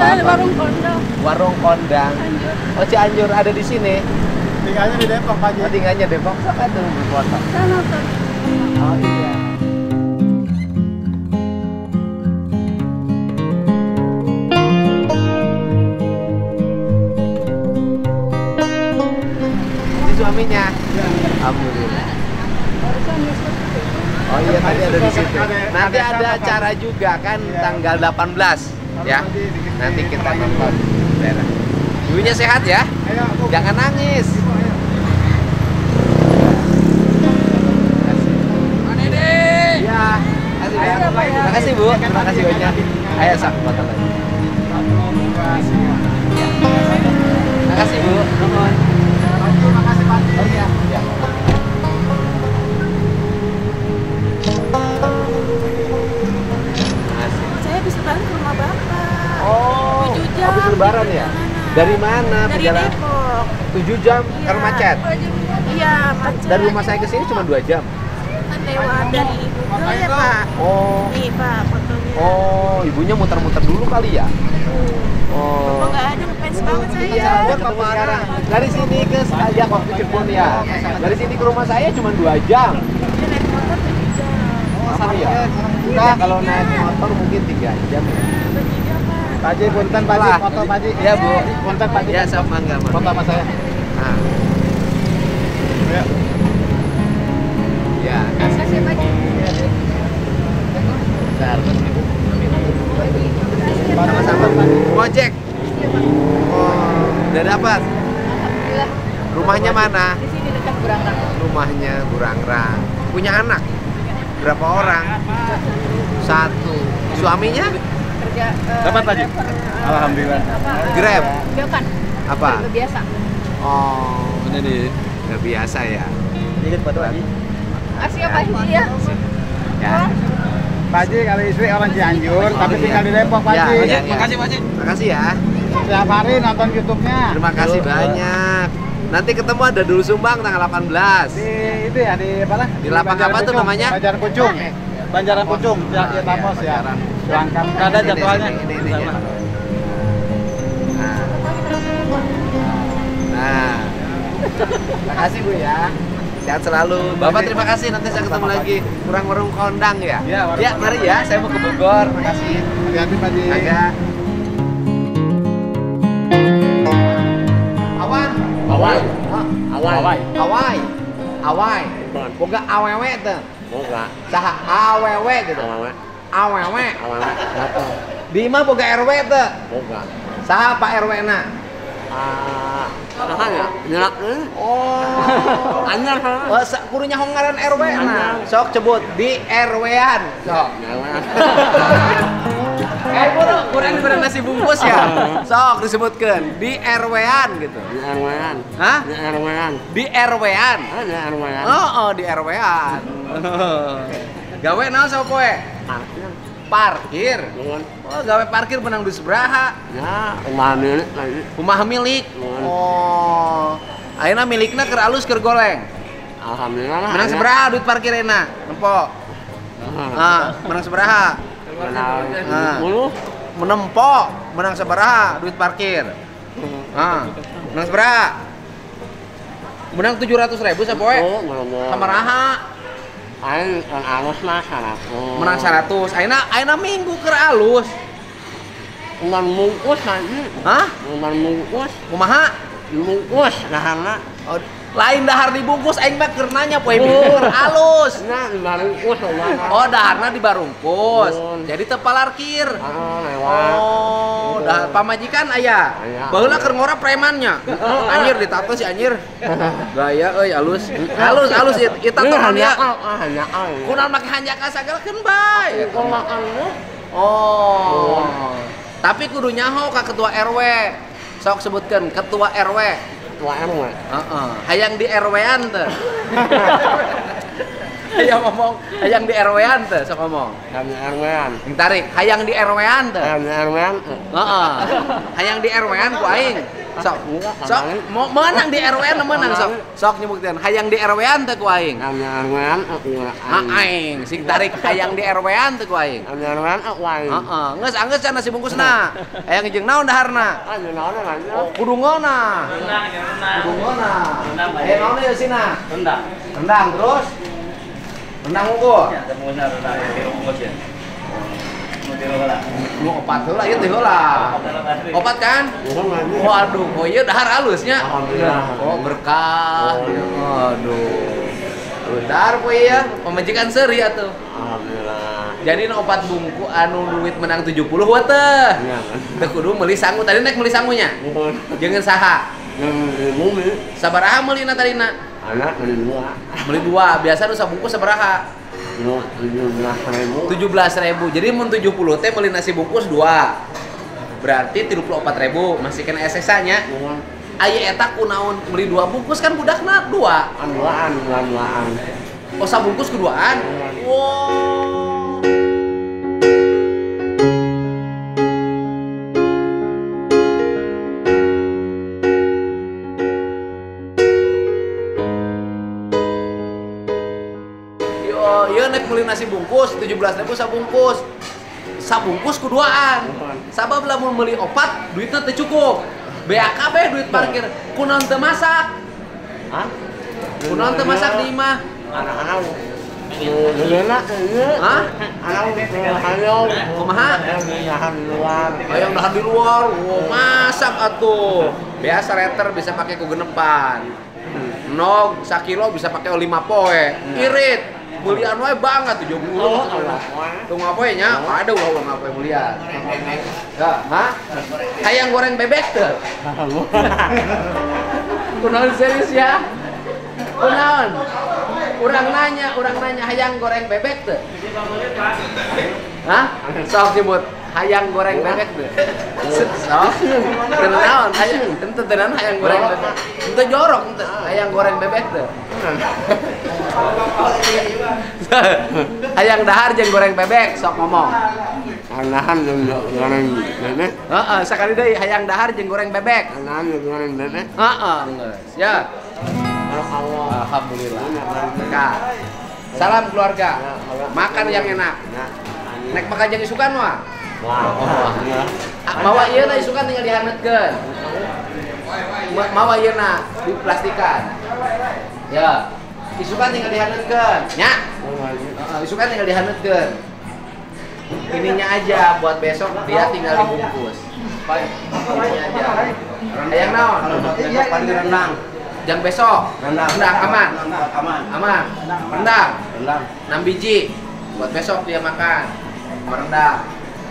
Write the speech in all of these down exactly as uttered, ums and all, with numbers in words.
apa? Warung Kondang. Warung Kondang. Cianjur. Oh, Cianjur ada di sini. Tinggalnya di Depok, Pak Haji. Oh, tinggalnya Depok. Sok atuh berfoto. Sana tuh. Oh iya. Ini suaminya. Alhamdulillah. Oh iya tadi ada di situ. Nanti ada acara juga kan tanggal delapan belas ya. Nanti kita nonton daerah. Ibunya sehat ya? Jangan nangis. Ya. Terima kasih Bu. Terima kasih banyak. Ayo sak foto lagi. Terima kasih Bu. Terima kasih Pak. Oh iya. Ya. Saya habis lebaran ke rumah Bapak. Oh, tujuh jam. habis lebaran ya? Dari mana? Dari Perjalanan Depok. tujuh jam Iya. karena macet. Iya, macet. Dari rumah saya ke sini cuma dua jam. Kan lewat dari Google ya, Pak. Oh. Nih, Pak, fotonya. Oh, ibunya muter-muter dulu kali ya? Oh, Oh. nggak ada fans banget saya. Iya, udah ketemu sekarang. Dari sini ke ya waktu Cirebon ya. Dari sini ke rumah saya cuma dua jam. Dia naik motor tujuh jam. Oh, iya. Nah, kalau naik motor mungkin tiga jam ya. Bertiga, Pak. Pak Haji, punten Pak Haji, foto Pak Haji. Iya, Bu. Punten Pak Haji. Ya, sama enggak, Mas? Foto sama saya. Nah. Ya. Ya, kasih. Kasih, Pak. Bentar, Ibu. Sama-sama Sama-sama. Pak Haji. Gojek. Oh, udah dapat. Alhamdulillah. Rumahnya mana? Di sini dekat Burangrang. Rumahnya Burangrang. Punya anak? Berapa orang? Satu. Suaminya? Kerja eh, Dapat, Pak Haji? driver, eh, Alhamdulillah. apa, eh, Grab? Bukan. Apa? Udah biasa. Oh, Ini di nggak biasa ya. dikit foto Haji. Makasih ya, Pak Haji ya. Ya. Pak Haji, kalau istri orang Cianjur, tapi iya. tinggal di Depok Pak Ya, Haji. iya, iya. Makasih Pak Haji. Makasih ya. Setiap hari nonton YouTube-nya. Terima kasih banyak. Nanti ketemu ada dulu Sumbang tanggal delapan belas. Di itu ya di mana? Di lapang Banjaran apa tuh Pucung. namanya? Banjaran Pucung. Banjaran Pucung. Ya, ya Tapos ya. Banjaran. Lengkap. Nggak ada Sini, jadwalnya. sini, ini, ini, ya. Nah. Nah. Terima kasih Bu ya. Sehat selalu. Bapak terima kasih. Nanti saya ketemu lagi. Kurang warung Kondang ya. Iya, warung Ya, Kondang. mari ya. Saya mau ke Bogor. Terima kasih. Hati-hati Pak Haji. Agak. Awan. Awai. Hah? Awai. Awai. Awai. Bukan. Boga awewe teh. Boga. Saha awewe gitu. Awewe. Awewe. Awewe. Apa? Di mah boga R W teh. Boga. Saha Pak R W na? Ah, apa ya? Nyerak ini. Oh. Anyar kan? Oh, sa- kurunya hongaran R W na. Anyar. Sok sebut di R W-an. Sok. Nyawa. Eh, buru, kurang kurang nasi bungkus ya. Sok disebutkan di R W-an gitu. Di arwean. Hah? Di arwean. Di R W-an. Ah, di arwean. Oh, oh di R W-an. Gawe naon sapa poe? Parkir. Parkir. Bukan. Oh, gawe parkir menang di sebraha. Ya, rumah milik lagi. Rumah milik. Hmm. Oh. Ayeuna milikna keur alus keur goleng. Alhamdulillah lah. Menang ya. sebraha duit parkirna? Nempo. Ah. Ah, menang sebraha? Kenal. Ah. Mulu. Menempo, menang sebraha duit parkir? Ah, menang sebraha? Menang tujuh ratus ribu sapoe? Oh, ngomong. Kamaraha? Aing kan alus mah seratus. Menang seratus. Ayeuna ayeuna minggu keur alus. Umpan mungkus lagi. Hah? Umpan mungkus. Kumaha? Mungkus dahana. Oh, lain dahar dibungkus aing mah keur nanya poe minggu keur alus. Nah, umpan mungkus dahana. Oh, daharna dibarungkus. Hmm. Jadi teu parkir. Ah, lewat. Oh, dahar pamajikan aya. Aya. Baheula keur ngora premannya. Anjir ditato si anjir. Gaya euy alus. Alus alus ieu tato Ini naon hanya ya? al, ah, hanya al. Kunaon make hanjaka sagelekeun bae. Kau makan lu? Oh. Tapi kudu nyaho ka ketua R W. Sok sebutkeun ketua R W. Tua R W. Heeh. Hayang di R W-an teu. Hayang ngomong, hayang di R W-an teu sok ngomong. Kami R W-an. Yang tarik, hayang di R W-an teu. Kami R W-an. Heeh. Hayang di R W-an ku aing. Sok. Sok mau menang di R W N menang sok. Sok nyebutkeun hayang di R W N teh ku aing. Am R W N aku Aing sing tarik hayang di R W N teh ku aing. Am R W N aku aing. Heeh, geus anggeus can nasi bungkusna. Hayang jeung naon daharna? Ah, naon kan? Oh, kudu ngona. Rendang, ya rendang. Kudu ngona. Rendang, Pak. Eh, naon ya sina? Rendang. Rendang terus? Rendang unggul. Ya, temu na rendang ya di rumah ya. Mau di rumah lah. Lu opat heula ieu teh heula. Opat kan? Waduh, oh iya dahar halusnya. Alhamdulillah. Oh, berkah. Waduh. Dahar poe ya, pemajikan seuri atuh. Alhamdulillah. Jadi nu opat bungku anu duit menang tujuh puluh wa teh. Iya. Teu kudu meuli sangu, tadi naik meuli sangunya. Jangan saha. Yang bumi Sabaraha meulina tadina? anak beli dua. Beli dua, biasa nu sabungkus sabaraha? tujuh belas ribu. tujuh belas ribu. Jadi mun tujuh puluh teh meuli nasi bungkus dua. Berarti tiga puluh empat ribu masih kena S S A-nya. Aya eta kunaon beli dua bungkus kan budakna dua. Duaan, duaan, duaan. Oh sabungkus keduaan. Wow. Yo, ieu naik meuli nasi bungkus tujuh belas ribu sabungkus. Sabungkus kuduaan. Sabab lamun meuli opat duitna teu cukup. B A K B duit parkir. Kunaon teu masak? Hah? Kunaon teu masak di imah? Anak-anak Lelena kayaknya. Hah? Anak hayong. Kumaha? Yang di luar. Hayang dahar di luar. Wow, masak atuh. Biasa reter bisa pakai ku genepan. Nog sakilo bisa pakai lima poe. Irit. Mulian wae banget tujuh puluh. Tunggu apa nya? Ada ulah ulah apa mulian. Ya, hah? Hayang goreng bebek teu? Kunaon serius ya? Kunaon? Urang nanya, urang nanya hayang goreng bebek teu? Hah? Sok nyebut hayang goreng bebek teu? Sok. Kenaon hayang? Teu tenan hayang goreng bebek. Teu jorok teu hayang goreng bebek teu. Hayang dahar jeung goreng bebek sok ngomong. Anahan jeung goreng bebek. Heeh, sakali deui hayang dahar jeung goreng bebek. Anahan jeung goreng bebek. Heeh, geus. Ya. Allah. Alhamdulillah. Berkah. Salam keluarga. Makan yang enak. Nek makan jeung isukan mah. Wah. Mawa ieu na isukan tinggal dihanetkeun. Mawa ieu na diplastikan. Ya. Isukan tinggal dihanetkeun. Nya. Heeh, isukan tinggal dihanetkeun. Ininya aja buat besok dia tinggal dibungkus. Ininya aja. Hayang naon? Besok pagi rendang. Jang besok. Rendang. Rendang aman. Aman. Aman. Rendang. Rendang. enam biji. Buat besok dia makan. Mau rendang.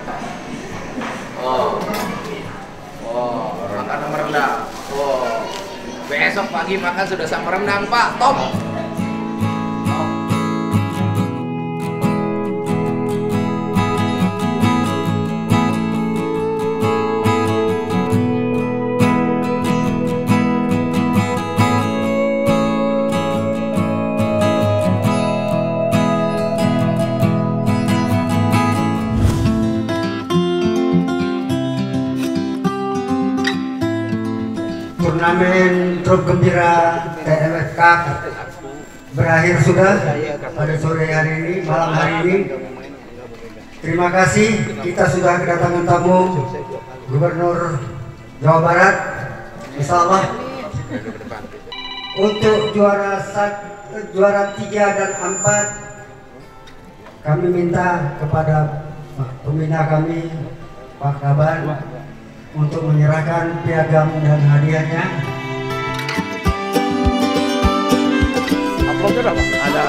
Oh. Oh, makan sama rendang. Oh. Besok pagi makan sudah sama rendang, Pak. Top. Turnamen Truk Gembira T M F K berakhir sudah pada sore hari ini, malam hari ini. Terima kasih, kita sudah kedatangan tamu Gubernur Jawa Barat, Insya Allah. Untuk juara satu, juara tiga dan empat, kami minta kepada pembina kami, Pak Kaban, untuk menyerahkan piagam dan hadiahnya. Upload sudah, Pak? Ada.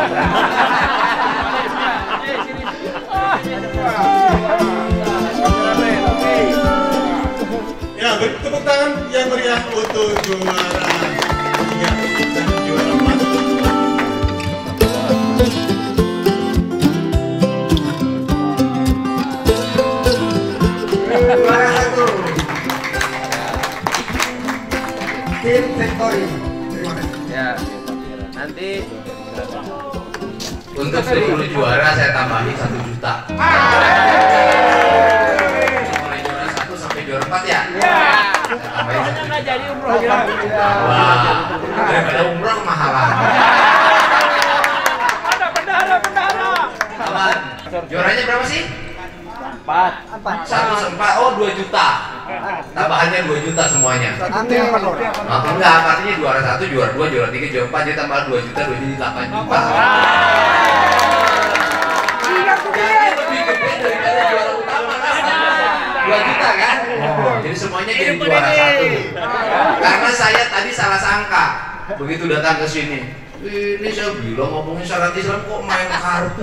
Ya, beri tepuk tangan yang meriah untuk juara tiga dan juara empat. Juara satu, tim Victory. Terima kasih. Ya. Nanti untuk sepuluh juara saya tambahin satu juta. Mulai juara satu sampai juara empat ya. Tambahin. nggak jadi umroh. Wah, daripada umroh mahalan. Ada bendara, bendara. Aman. Juaranya berapa sih? Empat. Satu sempat, oh dua juta. Tambahannya dua juta semuanya. Amin. Nah, enggak, artinya juara satu, juara dua, juara tiga, juara empat, dia tambah dua juta, dua jadi delapan juta. Jadi lebih gede daripada juara utama kan? dua juta kan? Jadi semuanya jadi juara satu. Karena saya tadi salah sangka begitu datang ke sini. Ini saya bilang ngomongin syarat Islam kok main kartu.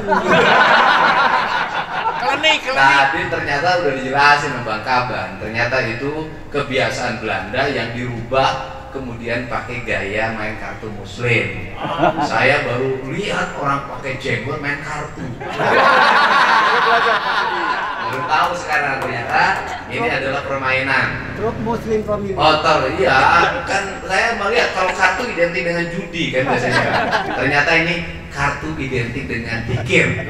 Klinik, Tadi ternyata udah dijelasin sama Bang Kaban. Ternyata itu kebiasaan Belanda yang dirubah kemudian pakai gaya main kartu muslim. Saya baru lihat orang pakai jenggot main kartu. Baru tahu sekarang ternyata ini adalah permainan. Truk Muslim Family. Otor, iya kan saya melihat kalau kartu identik dengan judi kan biasanya. Ternyata ini kartu identik dengan pikir.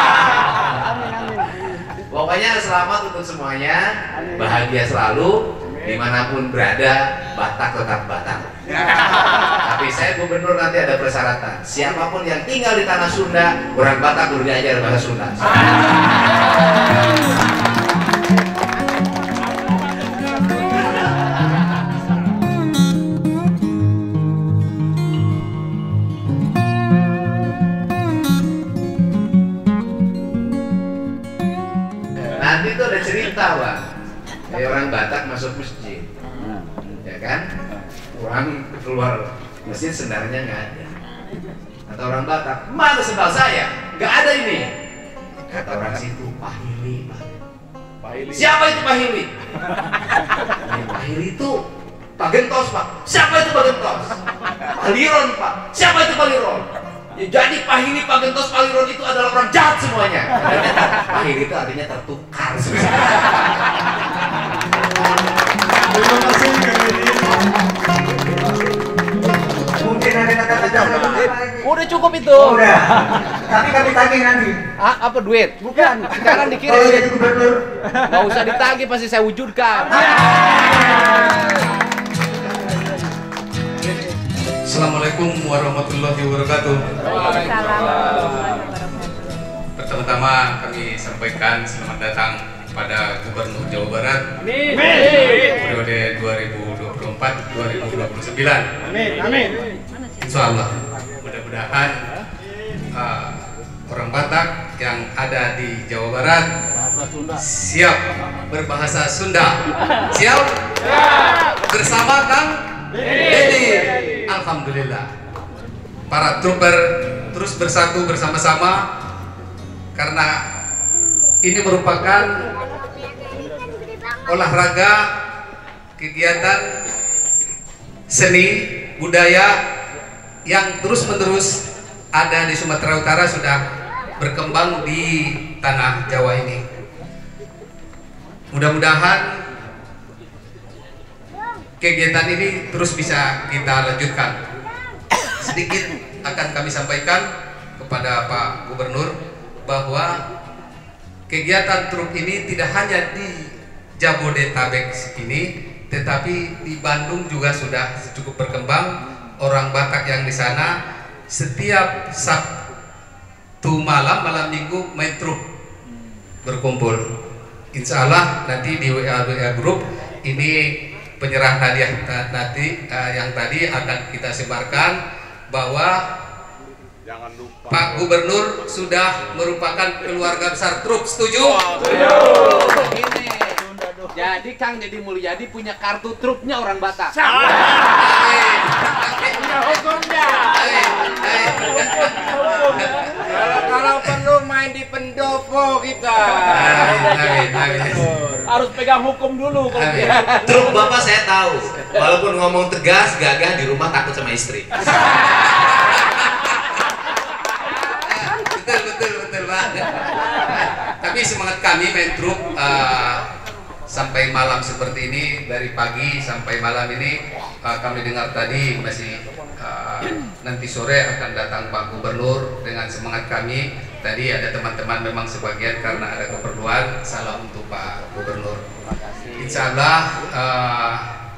Pokoknya selamat untuk semuanya, bahagia selalu, dimanapun berada, Batak tetap Batak. Tapi saya gubernur nanti ada persyaratan, siapapun yang tinggal di tanah Sunda, orang Batak perlu diajar bahasa Sunda. Nanti tuh ada cerita, Bang. Kayak orang Batak masuk masjid, ya kan? Orang keluar masjid sendarnya nggak ada. Kata orang Batak, mana sendal saya? Nggak ada ini. Kata orang situ, Pak Hili, Pak. Siapa itu Pak Hili? "Ya, Pak Hili itu Pak Gentos, Pak. Siapa itu Pak Gentos? Pak Liron, Pak. Siapa itu Pak Liron? Ya, jadi Pak Hili, Pak Gentos, Pak Liron itu adalah orang jahat semuanya. Pak Hili itu artinya tertukar. Terima kasih Kang Deddy. Mungkin ada kata-kata lagi. Udah cukup itu. Udah. Tapi kami tagih nanti. Ah, apa duit? Bukan. Sekarang Kalau dikirim. jadi gubernur. Nggak usah ditagih, pasti saya wujudkan. Assalamualaikum warahmatullahi wabarakatuh. Pertama-tama kami sampaikan selamat datang kepada Gubernur Jawa Barat periode dua ribu dua puluh empat sampai dua ribu dua puluh sembilan. Amin, amin. Insya Allah, mudah-mudahan uh, orang Batak yang ada di Jawa Barat siap berbahasa Sunda. Siap? Bersama Kang Deddy. Alhamdulillah. Para trooper terus bersatu bersama-sama karena ini merupakan olahraga, kegiatan seni, budaya yang terus-menerus ada di Sumatera Utara, sudah berkembang di tanah Jawa ini. Mudah-mudahan kegiatan ini terus bisa kita lanjutkan. Sedikit akan kami sampaikan kepada Pak Gubernur bahwa kegiatan truk ini tidak hanya di Jabodetabek ini, tetapi di Bandung juga sudah cukup berkembang. Orang Batak yang di sana setiap Sabtu malam, malam Minggu main truk berkumpul. Insya Allah nanti di W A W A Group ini penyerahan hadiah nanti uh, yang tadi akan kita sebarkan bahwa Jangan lupa. Pak Gubernur sudah merupakan keluarga besar truk. Setuju? Ini. Jadi Kang Deddy Mulyadi punya kartu truknya orang Batak. Amin. Punya hukumnya. Amin. Amin. Kalau kalau perlu main di pendopo kita. Amin. Amin. Harus pegang hukum dulu kalau Amin. dia. Truk Bapak saya tahu. Walaupun ngomong tegas, gagah di rumah takut sama istri. Betul, betul, betul, Pak. Tapi semangat kami main truk uh, sampai malam seperti ini, dari pagi sampai malam ini uh, kami dengar tadi masih uh, nanti sore akan datang Pak Gubernur dengan semangat kami. Tadi ada teman-teman memang sebagian karena ada keperluan. Salam untuk Pak Gubernur. Insya Allah uh,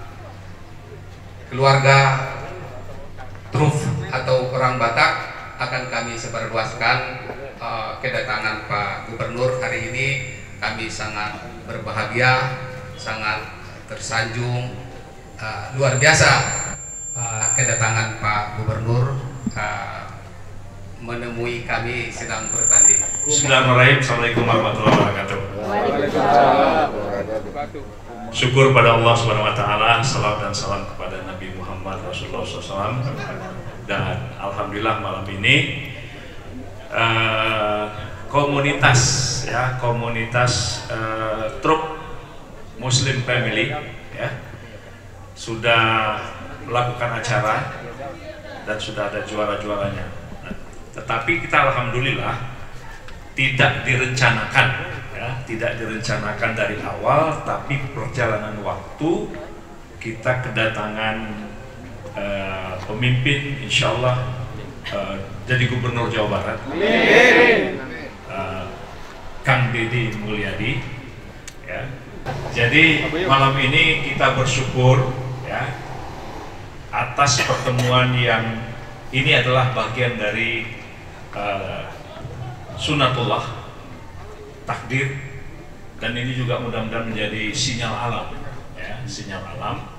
keluarga truf atau orang Batak akan kami sebarluaskan uh, kedatangan Pak Gubernur hari ini. Kami sangat berbahagia, sangat tersanjung, uh, luar biasa uh, kedatangan Pak Gubernur uh, menemui kami sedang bertanding. Bismillahirrahmanirrahim. Assalamualaikum warahmatullahi wabarakatuh. Syukur pada Allah Subhanahu Wa Taala, salam dan salam kepada Nabi Muhammad Rasulullah shallallahu alaihi wasallam. Dan alhamdulillah malam ini uh, komunitas ya komunitas uh, truk Muslim Family ya sudah melakukan acara dan sudah ada juara-juaranya. Nah, tetapi kita alhamdulillah tidak direncanakan ya, tidak direncanakan dari awal, tapi perjalanan waktu kita kedatangan uh, pemimpin insyaallah uh, jadi Gubernur Jawa Barat. Amin. Uh, Kang Deddy Mulyadi ya. Jadi malam ini kita bersyukur ya atas pertemuan yang ini adalah bagian dari uh, sunatullah takdir, dan ini juga mudah-mudahan menjadi sinyal alam ya, sinyal alam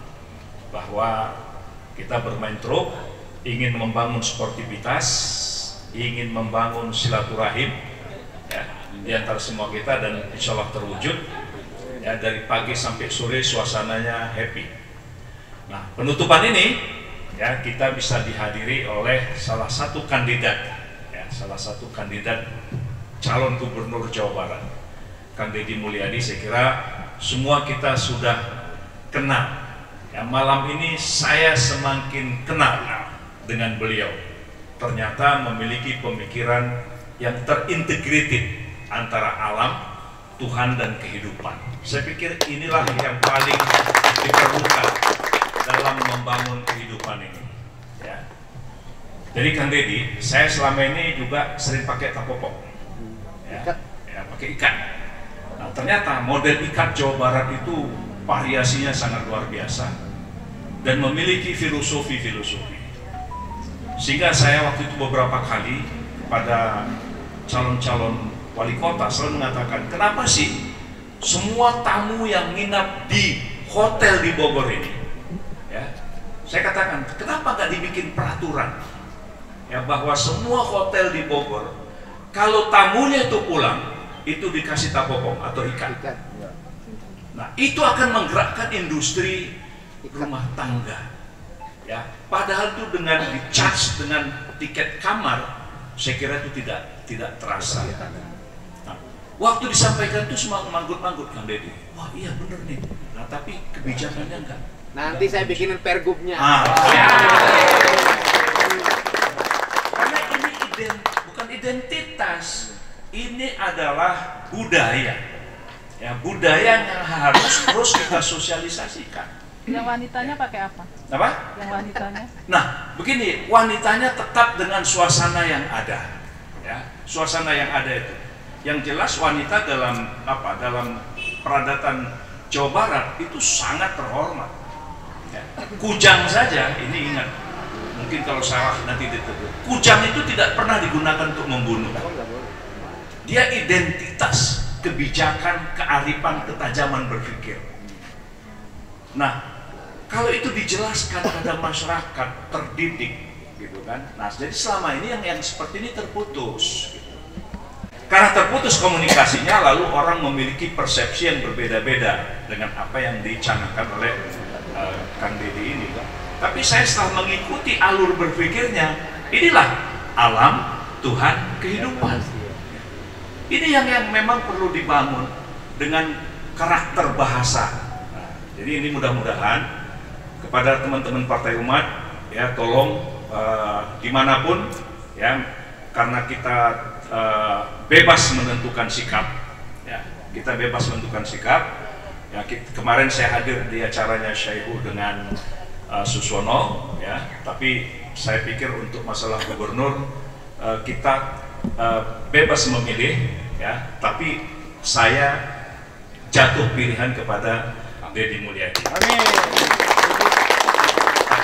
bahwa kita bermain truk ingin membangun sportivitas, ingin membangun silaturahim ya, di antara semua kita, dan insya Allah terwujud ya, dari pagi sampai sore suasananya happy. Nah, penutupan ini ya kita bisa dihadiri oleh salah satu kandidat ya, salah satu kandidat calon Gubernur Jawa Barat, Kang Deddy Mulyadi. Saya kira semua kita sudah kenal ya, malam ini saya semakin kenal dengan beliau. Ternyata memiliki pemikiran yang terintegrated antara alam, Tuhan dan kehidupan. Saya pikir inilah yang paling diperlukan dalam membangun kehidupan ini ya. Jadi Kang Deddy, saya selama ini juga sering pakai tapopok ya, ya pakai ikat. Nah, ternyata model ikat Jawa Barat itu variasinya sangat luar biasa dan memiliki filosofi-filosofi, sehingga saya waktu itu beberapa kali pada calon-calon wali kota selalu mengatakan, kenapa sih semua tamu yang nginap di hotel di Bogor ini ya, saya katakan kenapa nggak dibikin peraturan ya bahwa semua hotel di Bogor kalau tamunya itu pulang itu dikasih tapopong atau ikan. Nah, itu akan menggerakkan industri rumah tangga ya, padahal itu dengan di-charge dengan tiket kamar, saya kira itu tidak tidak terasa. Nah, waktu disampaikan itu semua manggut-manggut Kang Deddy. Wah iya bener nih. Nah tapi kebijakannya enggak. Nanti saya bikinin pergubnya. Ah, ya. Karena ini ident, bukan identitas, ini adalah budaya. Ya, budaya yang harus terus kita sosialisasikan. Yang wanitanya pakai apa? Apa? Yang wanitanya? Nah, begini, wanitanya tetap dengan suasana yang ada. Ya, suasana yang ada itu, yang jelas wanita dalam apa dalam peradatan Jawa Barat itu sangat terhormat ya. Kujang saja, ini ingat, mungkin kalau salah nanti ditegur, kujang itu tidak pernah digunakan untuk membunuh, dia identitas kebijakan, kearifan, ketajaman berpikir. Nah, kalau itu dijelaskan pada masyarakat terdidik gitu kan. Nah, jadi selama ini yang yang seperti ini terputus gitu. Karena terputus komunikasinya, lalu orang memiliki persepsi yang berbeda-beda dengan apa yang dicanangkan oleh uh, Kang Deddy ini. Tapi saya setelah mengikuti alur berpikirnya, inilah alam, Tuhan, kehidupan. Ini yang yang memang perlu dibangun dengan karakter bahasa. Nah, jadi ini mudah-mudahan kepada teman-teman Partai Umat ya, tolong Uh, dimanapun ya, karena kita uh, bebas menentukan sikap ya, kita bebas menentukan sikap ya. Kita, kemarin saya hadir di acaranya Syaihu dengan uh, Suswono ya, tapi saya pikir untuk masalah gubernur uh, kita uh, bebas memilih ya, tapi saya jatuh pilihan kepada Deddy Mulyadi. Amin.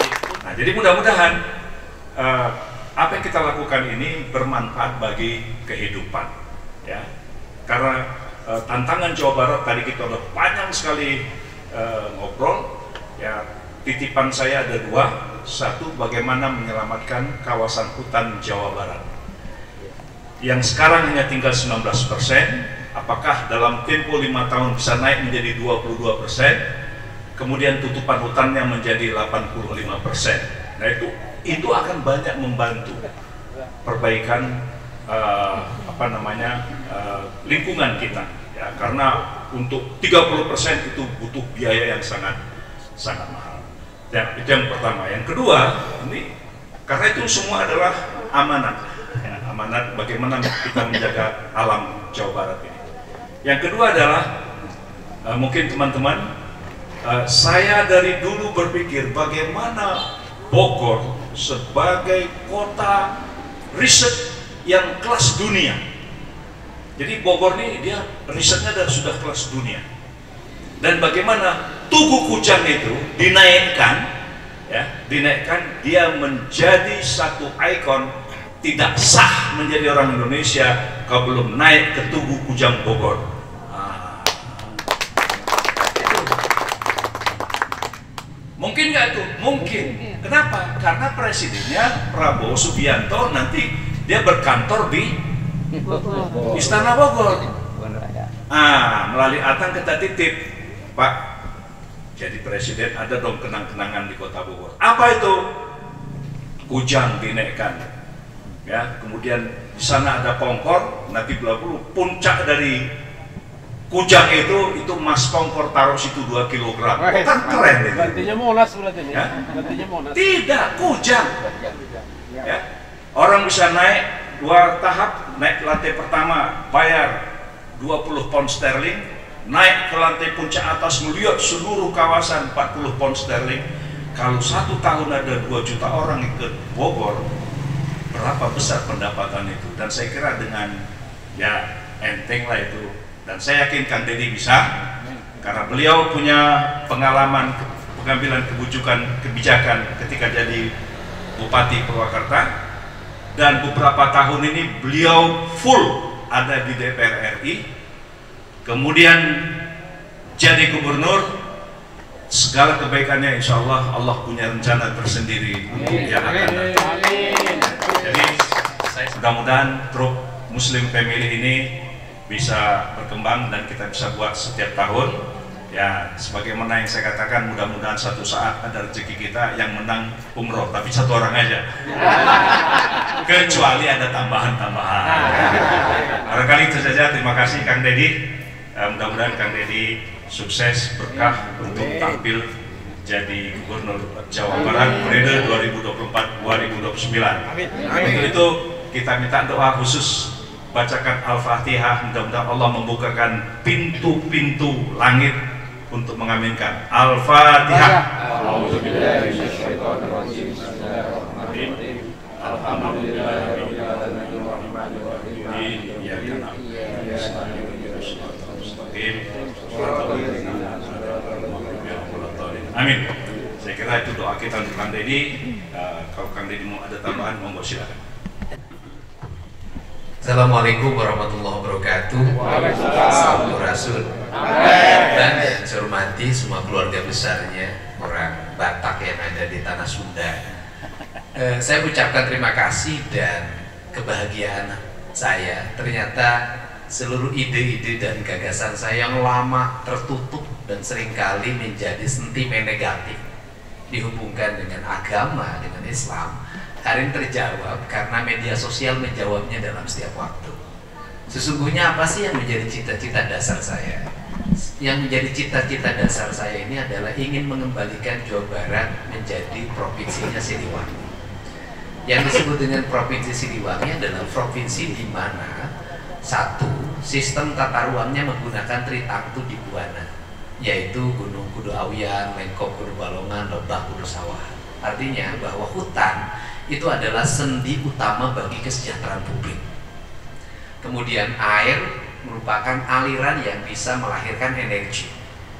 Nah, jadi mudah-mudahan uh, apa yang kita lakukan ini bermanfaat bagi kehidupan, ya. Karena uh, tantangan Jawa Barat tadi kita udah panjang sekali uh, ngobrol, ya. Titipan saya ada dua. Satu, bagaimana menyelamatkan kawasan hutan Jawa Barat yang sekarang hanya tinggal sembilan belas persen. Apakah dalam tempo lima tahun bisa naik menjadi dua puluh dua persen? Kemudian tutupan hutannya menjadi delapan puluh lima persen. Nah, itu itu akan banyak membantu perbaikan uh, apa namanya uh, lingkungan kita, ya, karena untuk tiga puluh persen itu butuh biaya yang sangat sangat mahal. Ya, itu yang pertama. Yang kedua, ini karena itu semua adalah amanat, ya, amanat bagaimana kita menjaga alam Jawa Barat ini. Yang kedua adalah uh, mungkin teman-teman, uh, saya dari dulu berpikir bagaimana Bogor sebagai kota riset yang kelas dunia. Jadi Bogor ini dia risetnya sudah kelas dunia. Dan bagaimana Tugu Kujang itu dinaikkan, ya, dinaikkan dia menjadi satu ikon. Tidak sah menjadi orang Indonesia kalau belum naik ke Tugu Kujang Bogor. Nah, mungkin nggak itu? Mungkin. Kenapa? Karena presidennya Prabowo Subianto nanti dia berkantor di Istana Bogor. Ah, melalui Atang kita titip, Pak, jadi presiden ada dong kenang-kenangan di Kota Bogor. Apa itu? Kujang dinaikkan, ya. Kemudian di sana ada Pongkor, nanti belah-belah puncak dari Kujang itu itu Mas Pongkor taruh situ dua kilogram. Kan keren itu. Gantinya Monas berarti nih. Ya? Gantinya Monas. Tidak, Kujang. Ya. Orang bisa naik dua tahap, naik lantai pertama bayar dua puluh pound sterling. Naik ke lantai puncak atas melihat seluruh kawasan empat puluh pound sterling. Kalau satu tahun ada dua juta orang ikut Bogor, berapa besar pendapatan itu? Dan saya kira dengan ya enteng lah itu. Dan saya yakin Kang Deddy bisa, karena beliau punya pengalaman pengambilan kebijakan kebijakan ketika jadi Bupati Purwakarta. Dan beberapa tahun ini beliau full ada di D P R R I. Kemudian jadi gubernur, segala kebaikannya insya Allah Allah punya rencana tersendiri untuk yang akan datang. Jadi saya mudah-mudahan Truk Muslim Family ini bisa berkembang dan kita bisa buat setiap tahun. Ya, sebagaimana yang saya katakan, mudah-mudahan satu saat ada rezeki kita yang menang umroh, tapi satu orang aja. Kecuali ada tambahan-tambahan. Barangkali itu saja. Terima kasih Kang Deddy. Uh, mudah-mudahan Kang Deddy sukses, berkah untuk tampil jadi Gubernur Jawa Barat periode dua ribu dua puluh empat dua ribu dua puluh sembilan. Untuk itu kita minta doa khusus, bacakan Al-Fatihah, mudah-mudahan Allah membukakan pintu-pintu langit untuk mengaminkan. Al-Fatihah. Amin. Saya kira itu doa kita untuk Kang Deddy. Uh, kalau Kang Deddy mau ada tambahan, monggo silakan. Assalamualaikum warahmatullahi wabarakatuh. Salam Rasul. Dan yang saya hormati semua keluarga besarnya orang Batak yang ada di tanah Sunda. Eh, saya ucapkan terima kasih dan kebahagiaan saya. Ternyata seluruh ide-ide dan gagasan saya yang lama tertutup dan seringkali menjadi sentimen negatif dihubungkan dengan agama, dengan Islam, hari ini terjawab karena media sosial menjawabnya dalam setiap waktu. Sesungguhnya apa sih yang menjadi cita-cita dasar saya? Yang menjadi cita-cita dasar saya ini adalah ingin mengembalikan Jawa Barat menjadi provinsinya Siliwangi. Yang disebut dengan provinsi Siliwangi adalah provinsi di mana satu, sistem tata ruangnya menggunakan Tritangtu di Buana, yaitu Gunung Kudu Awian, Lengkop Kudu Balongan, Lebah Kudu Sawah. Artinya bahwa hutan itu adalah sendi utama bagi kesejahteraan publik. Kemudian air merupakan aliran yang bisa melahirkan energi.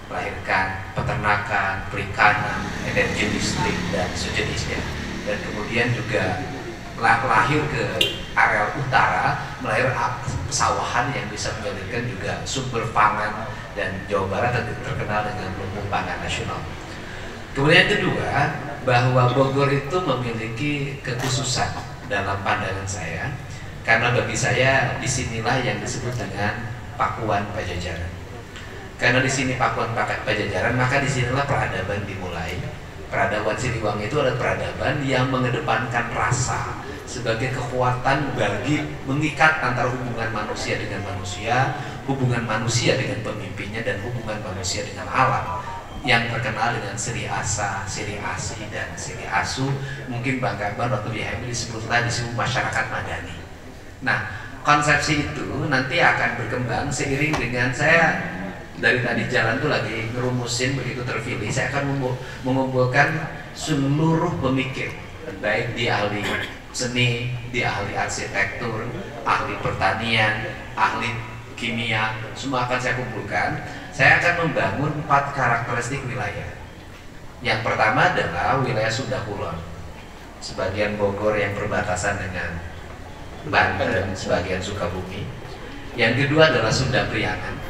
melahirkan peternakan, perikanan, energi listrik dan sejenisnya. Dan kemudian juga lahir ke area utara, melahirkan pesawahan yang bisa menjadikan juga sumber pangan, dan Jawa Barat terkenal dengan lumbung pangan nasional. Kemudian kedua, bahwa Bogor itu memiliki kekhususan dalam pandangan saya, karena bagi saya disinilah yang disebut dengan Pakuan Pajajaran. Karena di sini Pakuan Pajajaran, maka disinilah peradaban dimulai. Peradaban Siliwangi itu adalah peradaban yang mengedepankan rasa sebagai kekuatan bagi mengikat antara hubungan manusia dengan manusia, hubungan manusia dengan pemimpinnya, dan hubungan manusia dengan alam, yang terkenal dengan Sri Asa, Sri Asi, dan Sri Asu. Mungkin Bang Akbar waktu di H M I disebutlah disebut masyarakat madani. Nah, konsepsi itu nanti akan berkembang seiring dengan saya dari tadi jalan tuh lagi ngerumusin, begitu terpilih saya akan mengumpulkan seluruh pemikir, baik di ahli seni, di ahli arsitektur, ahli pertanian, ahli kimia, semua akan saya kumpulkan. Saya akan membangun empat karakteristik wilayah. Yang pertama adalah wilayah Sunda Kulon, sebagian Bogor yang berbatasan dengan Banten, sebagian Sukabumi. Yang kedua adalah Sunda Priangan,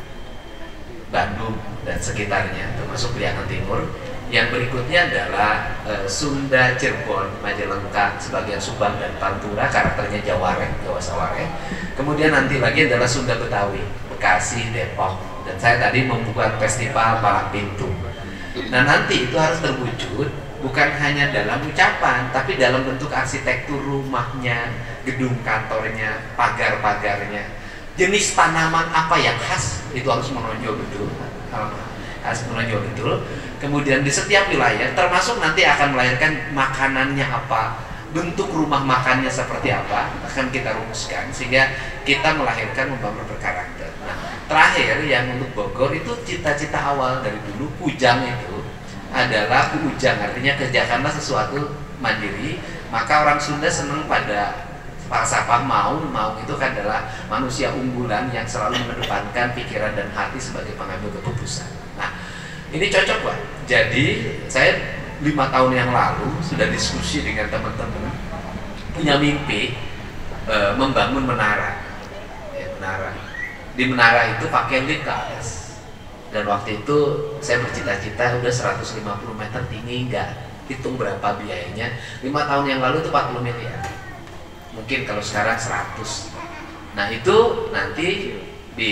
Bandung dan sekitarnya, termasuk Priangan Timur. Yang berikutnya adalah e, Sunda Cirebon, Majalengka, sebagian Subang dan Pantura, karakternya Jaware, Jawa Saware. Kemudian nanti lagi adalah Sunda Betawi, Bekasi, Depok, dan saya tadi membuat festival Palang Pintu. Nah, nanti itu harus terwujud bukan hanya dalam ucapan, tapi dalam bentuk arsitektur rumahnya, gedung kantornya, pagar-pagarnya, jenis tanaman apa yang khas itu harus menonjol betul, harus menonjol betul. Kemudian di setiap wilayah, termasuk nanti akan melahirkan makanannya apa, bentuk rumah makannya seperti apa, akan kita rumuskan sehingga kita melahirkan membangun berkarakter. Nah, terakhir yang untuk Bogor itu cita-cita awal dari dulu, Kujang itu adalah Kujang, artinya kerjakanlah sesuatu mandiri. Maka orang Sunda senang pada falsafah Maung. Maung itu kan adalah manusia unggulan yang selalu mengedepankan pikiran dan hati sebagai pengambil keputusan. Nah, ini cocok Pak. Jadi saya lima tahun yang lalu sudah diskusi dengan teman-teman, punya mimpi e, membangun menara. Ya, menara. Di menara itu pakai lift ke atas. Dan waktu itu saya bercita-cita udah seratus lima puluh meter tinggi, nggak hitung berapa biayanya. lima tahun yang lalu itu empat puluh miliar. Mungkin kalau sekarang seratus. Nah, itu nanti di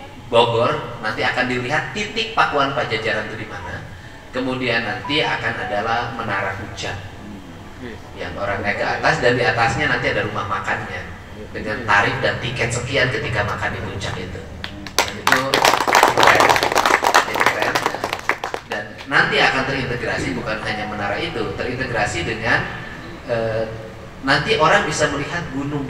Bogor nanti akan dilihat titik Pakuan Pajajaran itu di mana. Kemudian nanti akan adalah Menara Kujang yang orang naik ke atas, dan di atasnya nanti ada rumah makannya dengan tarif dan tiket sekian ketika makan di puncak itu. Dan itu keren. Itu keren. Dan nanti akan terintegrasi bukan hanya menara itu, terintegrasi dengan eh, nanti orang bisa melihat gunung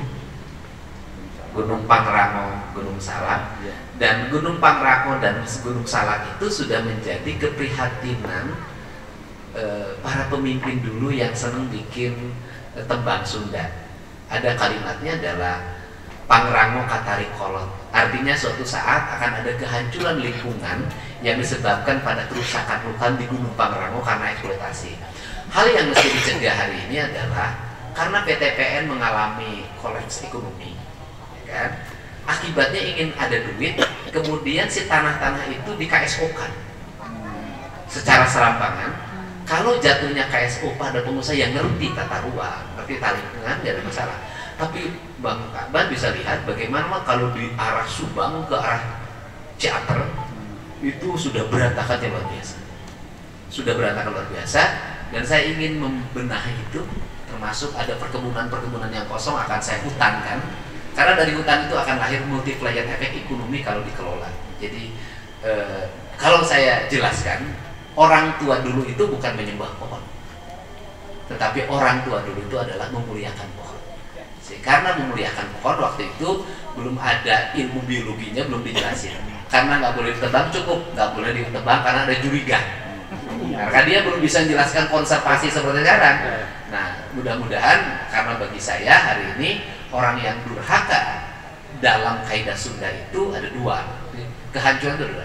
Gunung Pangrango, Gunung Salak. Dan Gunung Pangrango dan Gunung Salak itu sudah menjadi keprihatinan e, para pemimpin dulu yang senang bikin e, tembang Sunda. Ada kalimatnya adalah Pangrango Katari Kolot. Artinya suatu saat akan ada kehancuran lingkungan yang disebabkan pada kerusakan hutan di Gunung Pangrango karena eksploitasi. Hal yang mesti dicegah hari ini adalah karena P T P N mengalami kolaps ekonomi, kan? Akibatnya ingin ada duit, kemudian si tanah-tanah itu di K S O-kan secara serampangan. Kalau jatuhnya K S O pada pengusaha yang ngerti tata ruang, ngerti tata lingkungan, tidak ada masalah. Tapi Bang Akbar bisa lihat bagaimana kalau di arah Subang ke arah Ciater itu sudah berantakan luar biasa, sudah berantakan luar biasa. Dan saya ingin membenahi itu, termasuk ada perkebunan-perkebunan yang kosong akan saya hutankan. Karena dari hutan itu akan lahir multiplier efek ekonomi kalau dikelola. Jadi eh, kalau saya jelaskan, orang tua dulu itu bukan menyembah pohon, tetapi orang tua dulu itu adalah memuliakan pohon. Karena memuliakan pohon waktu itu belum ada ilmu biologinya, belum dijelasin. Karena nggak boleh ditebang, cukup nggak boleh ditebang karena ada jurigan. Karena dia belum bisa menjelaskan konservasi seperti sekarang. Nah, mudah-mudahan karena bagi saya hari ini orang yang durhaka dalam kaidah Sunda itu ada dua. Kehancuran itu adalah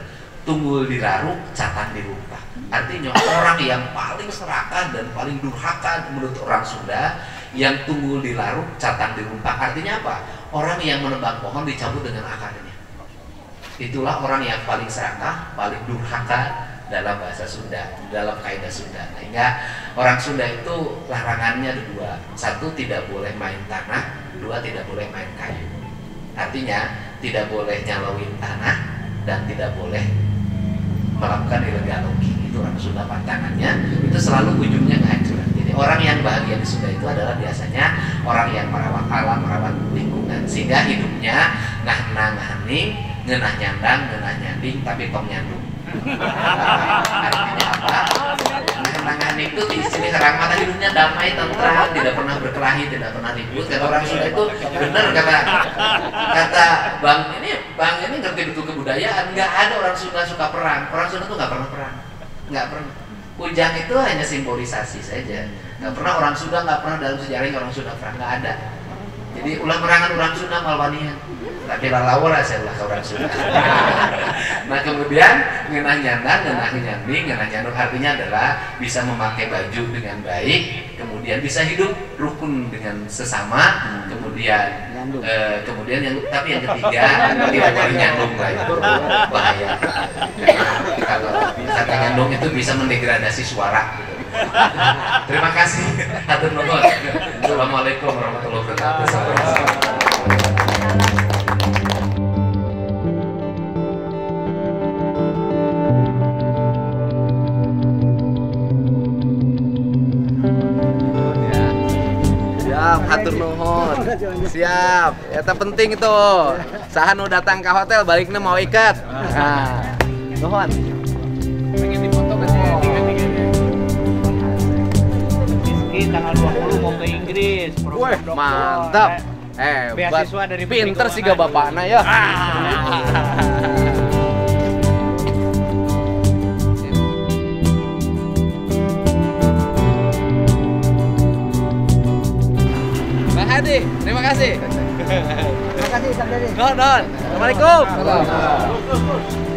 tunggul diraruk, catang dirumpak. Artinya orang yang paling serakah dan paling durhaka menurut orang Sunda, yang tunggul dilaruk, catang dirumpak. Artinya apa? Orang yang menebang pohon dicabut dengan akarnya. Itulah orang yang paling serakah, paling durhaka dalam bahasa Sunda, dalam kaidah Sunda. Sehingga orang Sunda itu larangannya ada dua. Satu, tidak boleh main tanah. Dua, tidak boleh main kayu. Artinya tidak boleh nyalawin tanah dan tidak boleh melakukan illegal logging. Itu orang Sunda pantangannya, itu selalu ujungnya kehancuran. Jadi orang yang bahagia di Sunda itu adalah biasanya orang yang merawat alam, merawat lingkungan, sehingga hidupnya ngah-nah ngahning, ngenah nyandang, ngenah nyanding, tapi tong nyandung. Artinya apa? Ngah-nah itu di sini serang mata hidupnya damai, tentram, tidak pernah berkelahi, tidak pernah ribut. Kata orang Sunda itu benar, kata kata Bang ini, Bang ini ngerti betul kebudayaan. Nggak ada orang Sunda suka perang. Orang Sunda tuh nggak pernah perang, nggak pernah. Ujang itu hanya simbolisasi saja. Nggak pernah orang Sunda, nggak pernah dalam sejarah orang Sunda perang, nggak ada. Jadi ulah merangan orang Sunda malwanian. Tapi lalawala saya ulah ke orang Sunda. Nah kemudian ngenah nyandang, ngenah nyanding, ngenah nyandung artinya adalah bisa memakai baju dengan baik, kemudian bisa hidup rukun dengan sesama, kemudian eh, kemudian yang tapi yang ketiga tidak boleh nyandung lah, itu bahaya. Karena kalau kata nyandung itu bisa mendegradasi suara. Gitu. Terima kasih. Hatur nuhun. Assalamualaikum warahmatullahi wabarakatuh. Siap, hatur nuhun. Siap. Eta penting itu. Saha nu datang ke hotel baliknya mau ikat. Nah, nuhun. Pengen dipoto kan ya? Tanggal dua puluh mau ke Inggris. Wih, mantap. Eh, beasiswa dari pinter sih gak bapakna ya. Bang Hadi, terima kasih. Terima kasih, Kang Dede. Non, non. Assalamualaikum.